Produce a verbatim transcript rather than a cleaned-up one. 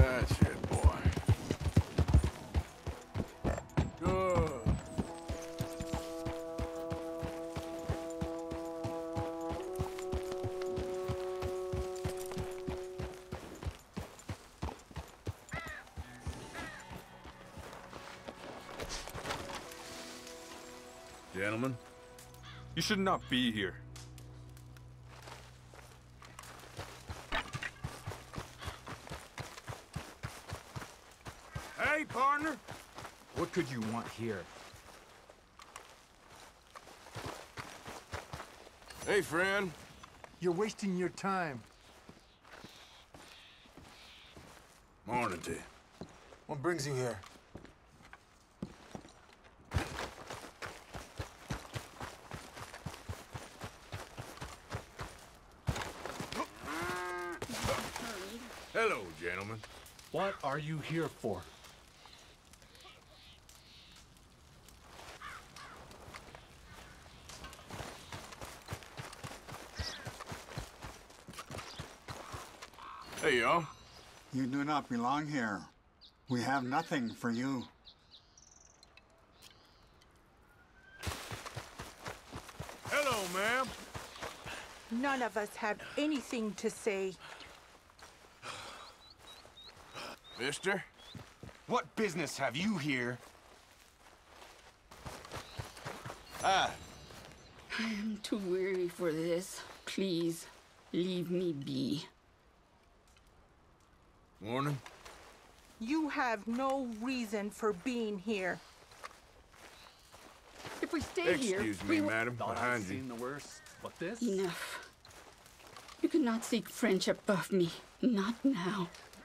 That's it, boy. Good. Gentlemen, you should not be here. Hey, partner! What could you want here? Hey, friend. You're wasting your time. Morning to you. What brings you here? Hello, gentlemen. What are you here for? Hey, y'all. You do not belong here. We have nothing for you. Hello, ma'am. None of us have anything to say. Mister? What business have you here? Ah, I'm too weary for this. Please, leave me be. morning. You have no reason for being here. If we stay here, Excuse me, we will... madam. Thought I've Behind you. seen the worst, but this? Enough. You cannot seek friendship of me. Not now.